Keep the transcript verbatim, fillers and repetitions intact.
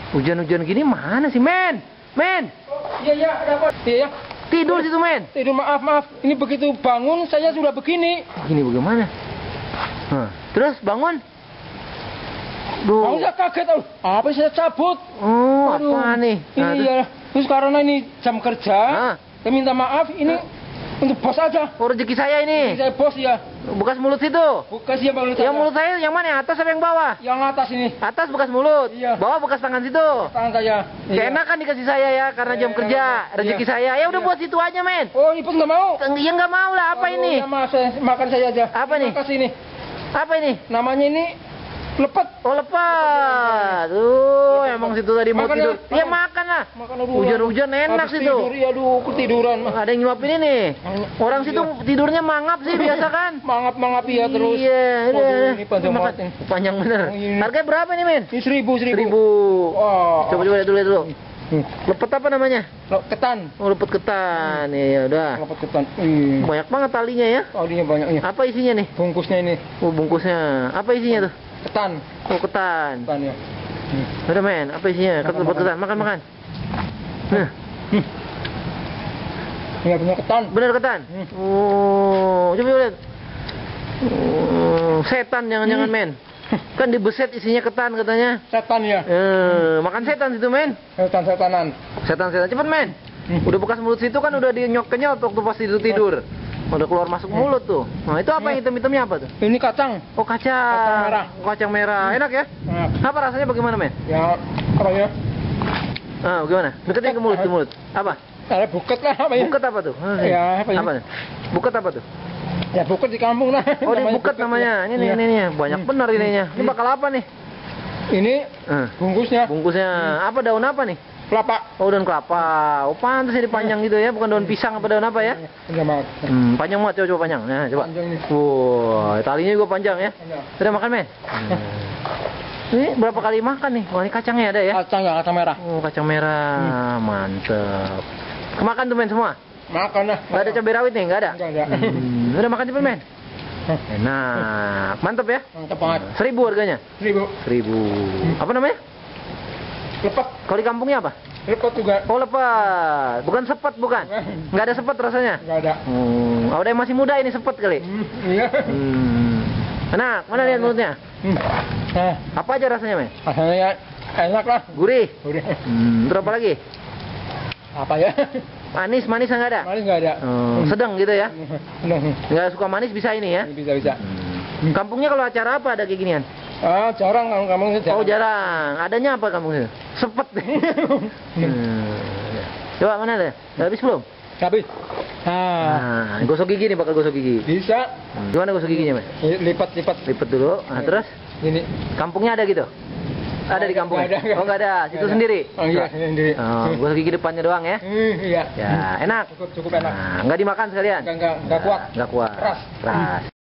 Hujan-hujan gini mana sih, men? Men! Iya, iya, ada apa? Iya, ya. Tidur situ, men. Tidur, maaf, maaf. Ini begitu bangun, saya sudah begini. Gini bagaimana? Hah. Terus bangun? Duh. Bangun saya kaget, oh. Apa yang saya cabut? Oh, Aduh. apa nih? Ini Nah, ya, terus karena ini jam kerja, Hah? saya minta maaf, ini untuk bos aja. Oh, rezeki saya ini. Saya bos ya. Bekas mulut situ. Bukan siapa mulut Yang saya. mulut saya yang mana? Yang atas apa yang bawah? Yang atas ini. Atas bekas mulut. Iya. Bawah bekas tangan situ. Tangan saya. Iya. Keenakan dikasih saya ya karena jam Iya, kerja, iya. rezeki Iya. saya. Ya udah Iya. buat situ aja, men. Oh, ibu nggak mau? Ya nggak mau lah. Apa Aduh, ini? Nama saya, makan saya aja. Apa nih? Terima kasih ini. Apa ini? Namanya ini lepet. Oh, lepas. Tuh, emang situ tadi mau Makan ya, tidur. Ya makan. makan lah. Makan aduh. Hujan-hujan enak Habis situ. Tidur, ya aduh, ketiduran. Ada yang nyuapin ini. Orang Iya. situ tidurnya mangap sih biasa kan? Mangap-mangap ya terus. Iya, Waduh, iya. ini panjang Makan. banget ini. Panjang bener. Ini. Harganya berapa nih, men? Ini seribu, seribu. Seribu. Wah. Coba coba lihat dulu, lihat dulu. Hmm. Lepet apa namanya? Lo, ketan. Oh, lepet ketan. Ya, ya udah. Lepet ketan. Hmm. Banyak banget talinya ya. Talinya banyaknya. Apa isinya nih? Bungkusnya ini Oh, bungkusnya. Apa isinya tuh? ketan. Oh, ketan. Ketan ya. Hmm. Udah, men. Apa isinya? Makan, Lepet makan. ketan. Makan, makan. Nah, Hmm. Ini punya ketan. bener ketan. Hmm. Oh, coba lihat. Oh, setan jangan-jangan, Hmm. men. Kan dibeset isinya ketan katanya. Setan ya. Eh, makan setan situ, men. Setan-setanan. Setan-setan cepet, men. Hmm. Udah bekas mulut situ kan udah dinyok-kenyot waktu pas tidur tidur. Udah keluar masuk mulut tuh. Nah, itu apa yang hitam-hitamnya apa tuh? Ini kacang. Oh, kacang. Kacang merah. Oh, kacang merah. Enak ya? Nah, Apa rasanya bagaimana, men? ya apa ya? Ah, bagaimana? Deketin ke mulut, ke mulut. Apa? Ada buket lah apa ya? Buket apa tuh? Ah, Ya, apa ya? Apa? Buket apa tuh? Ya buket di kampung lah. Oh, ini Namanya buket namanya. ya. Ini nih, Iya. ini nih. Banyak Hmm. benar ininya. Ini Hmm. bakal apa nih? Ini Ah, bungkusnya bungkusnya apa, daun apa nih? kelapa. Oh, daun kelapa. Oh, pantas ini panjang gitu ya, bukan daun pisang apa daun apa ya? Enggak mau. Hmm, panjang banget, coba, coba panjang. Nah, coba. Panjang ini. Wow, talinya juga panjang ya. Panjang. Sudah makan, men? Hmm. Ini berapa kali makan nih? Oh, ini kacangnya ada ya? Kacang ya, kacang merah. Oh, kacang merah. Mantep. Kemakan tuh, men, semua? Makan lah. Nggak ada cabai rawit nih? Nggak ada? Enggak ada. Hmm, udah makan cepet, men? Enak. Mantep ya? Mantap banget. Seribu harganya? Seribu. Seribu. Apa namanya? Lepas. Kalau di kampungnya apa? Lepas juga. Oh, lepas. Bukan sepet, bukan? Nggak ada sepet rasanya? Enggak ada. Hmm. Oh, ada yang masih muda ini sepet kali? Hmm, iya. Hmm. Enak. Mana lihat mulutnya? Hmm. Nah, Apa aja rasanya, men? rasanya ya enak lah. Gurih. Udah. Hmm. Terus apa lagi? Apa ya? Manis, manis nggak ada? Manis enggak ada. Hmm. Sedang gitu ya? Sedang. Nggak suka manis bisa ini ya? Bisa bisa. Hmm. Kampungnya kalau acara apa ada kayak ginian? Ah, jarang kamu kamu Oh, jarang. Adanya apa kampungnya? Sepet. Hmm. Coba mana ada? Udah habis belum? Habis. Nah, Nah, gosok gigi nih, bakal gosok gigi. bisa Hmm. Gimana gosok giginya, men? lipat-lipat. Lipet dulu. Nah, terus Ini. kampungnya ada gitu? Ada di kampung? Nggak ada, nggak Oh, nggak ada. ada. Situ Nggak ada. sendiri? Oh iya, sendiri. Oh, gosok gigi depannya doang ya? Hmm, iya. Ya, enak. Cukup cukup enak. Nah, nggak dimakan sekalian? Enggak enggak enggak kuat. Nggak kuat. Keras. Keras.